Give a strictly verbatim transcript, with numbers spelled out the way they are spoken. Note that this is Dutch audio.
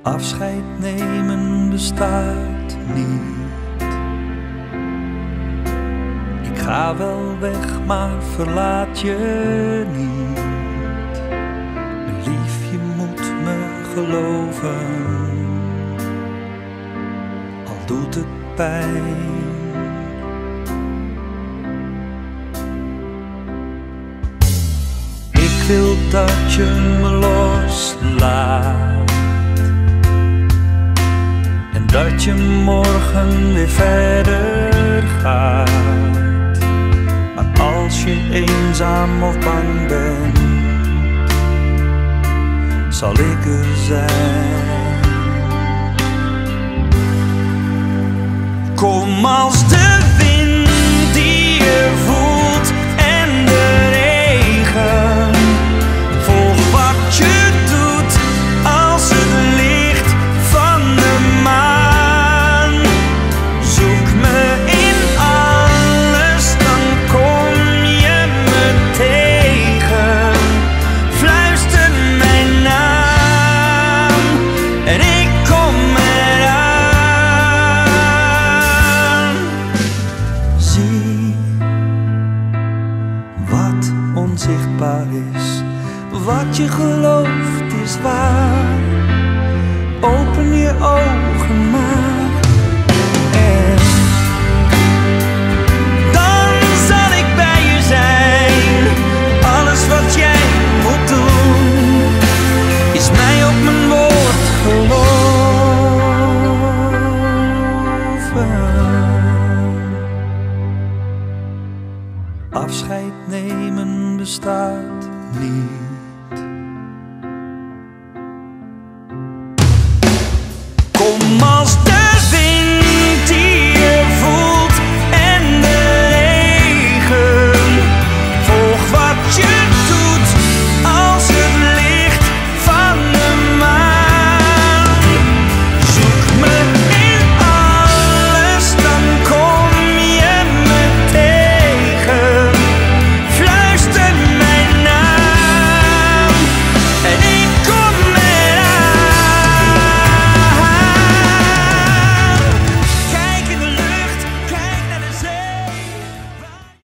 Afscheid nemen bestaat niet. Ik ga wel weg, maar verlaat je niet. Mijn lief, je moet me geloven, al doet het pijn. Ik wil dat je me loslaat en dat je morgen weer verder gaat. Maar als je eenzaam of bang bent, zal ik er zijn. Kom als de wind die je voelt en de regen. Volg wat je doet als het licht van de maan. Zoek me in alles, dan kom je me tegen. Fluister mijn naam en ik kom eraan. Zie wat onzichtbaar is, wat je gelooft is waar. Open je ogen maar en dan zal ik bij je zijn. Alles wat jij moet doen is mij op mijn woord geloven. Afscheid nemen bestaat niet.